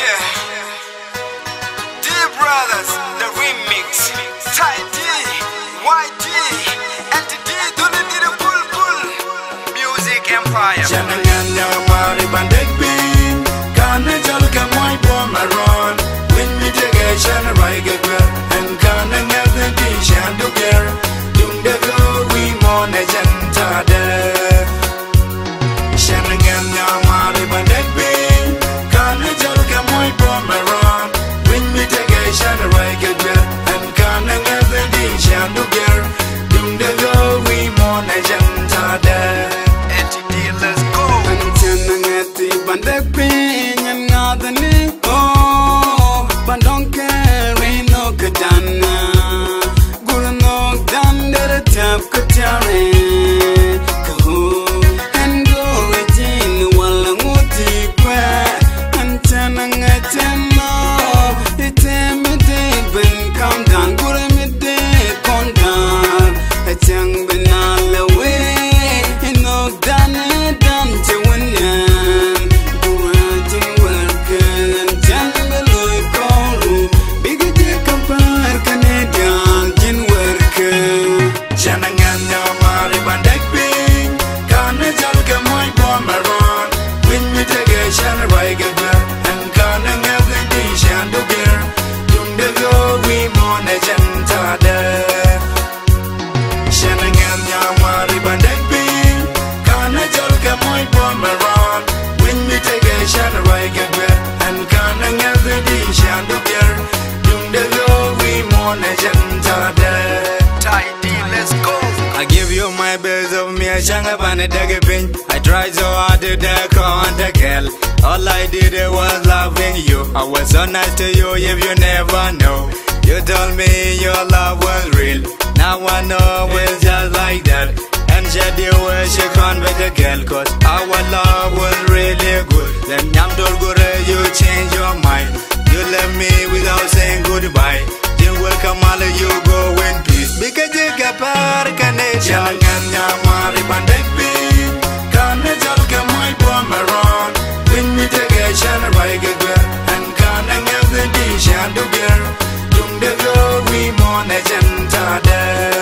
Yeah. Dear brothers, the remix. TAI, YD, L.T.D, the BulBul. Music Empire. Jangan nyamari bandek bin, karena jalur kamu pomaron. When we take shana raiga girl, and karena ngath di shandu girl, dung de go we mona jantada. Jangan nyamari bandek bin, karena jalur kamu pomaron. When we take shana raiga girl, and karena ngath di shandu girl, dung de go we mona jantada. Let's go. Bandek piny and Ngath ni oh bandong carry no kadana guru no dan der tap katare ko and go regin wala nguti kwa antana ngateno item de ben come down guru me de kondan etang benala we no dan to win. Jangan nyamari bandek bin, karena jalur kamu pomaron. When we take shana raiga girl, and karena ngath di shandu girl, dung de go we mona jantada. Jangan nyamari bandek bin, karena jalur kamu pomaron. When we take shana raiga girl, and karena ngath di shandu girl, dung de go we mona jantada. Let's go. I give you my best of me, I sang up on a dagger bin. I tried so hard to on the girl. All I did was loving you. I was so nice to you if you never know. You told me your love was real. Now I know it's just like that. And said you wish you can't be the girl, cause our love was really good. Then I'm told good, you changed your mind. You left me without saying goodbye. You welcome all you go in peace. Because you got Jangan nyamari bandek bin, karena jalur kamu pomaron. When we take shana raiga girl, and karena ngath di shandu girl, dung de go we mona jantada.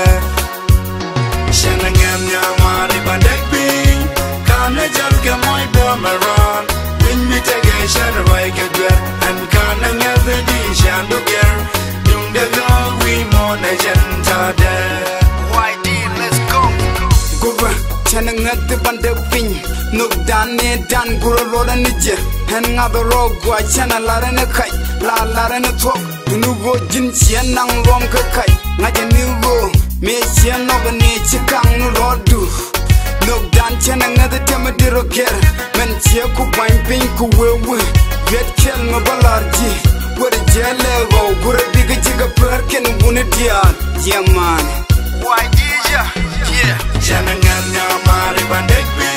Jangan nyamari bandek bin, karena jalur kamu pomaron. When we take shana raiga girl, and karena ngath di shandu girl, dung de go we mona jantada. Ngath bandek piny nuk dan ne dan guru lola nije hen ngath rogwa chana lara ne kai la lara ne thok nugo jin chien nang rom ka kai ngaje nigo me chien no ne chikang nu rodu nuk dan chana ngath tem diro ker men chie ku bain piny ku wewe vet kel ma balarji wore jele go guru diga jiga per ken bune dia yeah man Why did ya? Yeah. Jangan nyamari bandek bin,